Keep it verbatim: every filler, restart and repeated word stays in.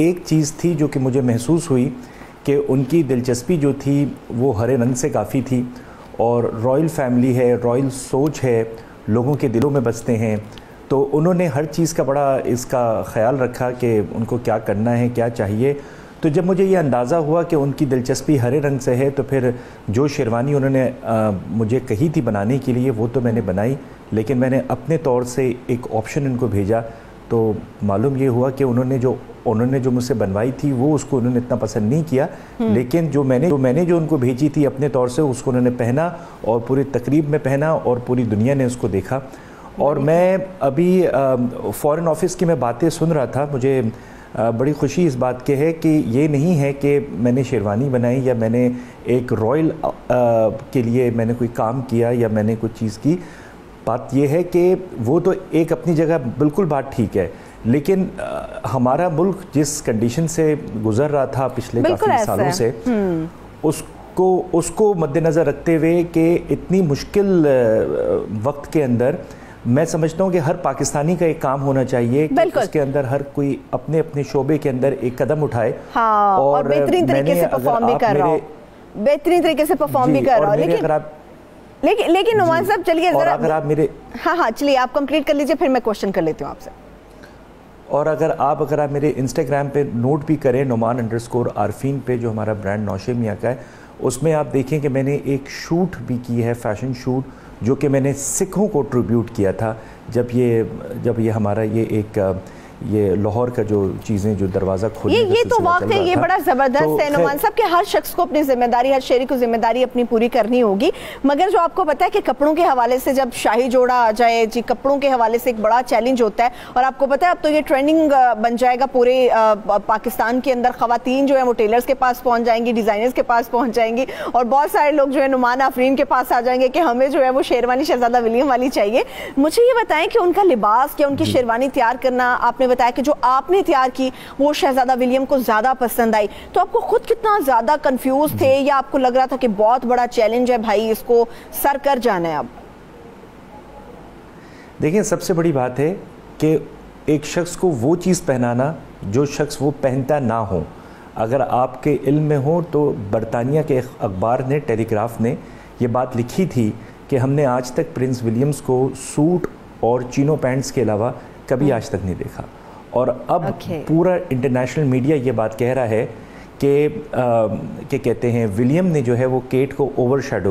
एक चीज़ थी जो कि मुझे महसूस हुई कि उनकी दिलचस्पी जो थी वो हरे रंग से काफ़ी थी, और रॉयल फैमिली है, रॉयल सोच है, लोगों के दिलों में बसते हैं, तो उन्होंने हर चीज़ का बड़ा इसका ख्याल रखा कि उनको क्या करना है, क्या चाहिए। तो जब मुझे ये अंदाज़ा हुआ कि उनकी दिलचस्पी हरे रंग से है, तो फिर जो शेरवानी उन्होंने आ, मुझे कही थी बनाने के लिए वो तो मैंने बनाई, लेकिन मैंने अपने तौर से एक ऑप्शन इनको भेजा। तो मालूम ये हुआ कि उन्होंने जो उन्होंने जो मुझसे बनवाई थी वो उसको उन्होंने इतना पसंद नहीं किया, लेकिन जो मैंने जो मैंने जो उनको भेजी थी अपने तौर से उसको उन्होंने पहना और पूरी तकरीब में पहना और पूरी दुनिया ने उसको देखा। और मैं अभी फ़ॉरेन ऑफिस की मैं बातें सुन रहा था, मुझे बड़ी खुशी इस बात के है कि ये नहीं है कि मैंने शेरवानी बनाई या मैंने एक रॉयल के लिए मैंने कोई काम किया या मैंने कुछ चीज़ की। बात यह है कि वो तो एक अपनी जगह बिल्कुल बात ठीक है, लेकिन आ, हमारा मुल्क जिस कंडीशन से गुजर रहा था पिछले काफ़ी सालों से, उसको उसको मद्देनज़र रखते हुए कि इतनी मुश्किल वक्त के अंदर मैं समझता हूँ कि हर पाकिस्तानी का एक काम होना चाहिए कि उसके अंदर हर कोई अपने अपने शोबे के अंदर एक कदम उठाए। हाँ, और, और बेहतरीन तरीके से परफॉर्म भी कर रहा हो, बेहतरीन तरीके से परफॉर्म भी कर रहा हो। लेकिन लेकिन लेकिन नुमान साहब चलिए जरा, अगर आप मेरे हाँ हाँ चलिए आप कंप्लीट कर लीजिए, फिर मैं क्वेश्चन कर लेती हूँ आपसे। और अगर आप अगर आप मेरे इंस्टाग्राम पे नोट भी करें, नुमान अंडरस्कोर आरफीन पे, जो हमारा ब्रांड नौशे मियाँ का है, उसमें आप देखें कि मैंने एक शूट भी की है, फैशन शूट, जो कि मैंने सिखों को ट्रिब्यूट किया था जब ये जब ये हमारा ये एक ये लाहौर का जो चीज़ें जो दरवाज़ा खोलने ये ये तो वाकई ये बड़ा ज़बरदस्त तो है नुमान साहब कि हर शख्स को अपनी जिम्मेदारी, हर शहरी को जिम्मेदारी अपनी पूरी करनी होगी। मगर जो आपको पता है कि कपड़ों के हवाले से जब शाही जोड़ा आ जाए जी, कपड़ों के हवाले से एक बड़ा चैलेंज होता है, और आपको पता है अब तो ये ट्रेंडिंग बन जाएगा पूरे पाकिस्तान के अंदर। ख़वातीन जो है वो टेलर्स के पास पहुँच जाएंगी, डिज़ाइनर्स के पास पहुँच जाएंगी, और बहुत सारे लोग जो है नुमान आफरीन के पास आ जाएंगे कि हमें जो है वो शेरवानी शहजादा विलियम वाली चाहिए। मुझे ये बताएं कि उनका लिबास या उनकी शेरवानी तैयार करना, आपने बताया कि जो आपने तैयार की वो शहजादा विलियम को ज्यादा पसंद आई, तो आपको खुद कितना ज्यादा कंफ्यूज थे या आपको लग रहा था कि बहुत बड़ा चैलेंज है भाई, इसको सर कर जाना है? अब देखिए, सबसे बड़ी बात है कि एक शख्स को वो चीज़ पहनाना जो शख्स वो पहनता ना हो। अगर आपके इल्म में हो तो बरतानिया के अखबार ने, टेलीग्राफ ने ये बात लिखी थी कि हमने आज तक प्रिंस विलियम्स को सूट और चीनो पैंट्स के अलावा कभी आज तक नहीं देखा। और अब okay. पूरा इंटरनेशनल मीडिया ये बात कह रहा है कि क्या कहते हैं, विलियम ने जो है वो केट को ओवरशैडो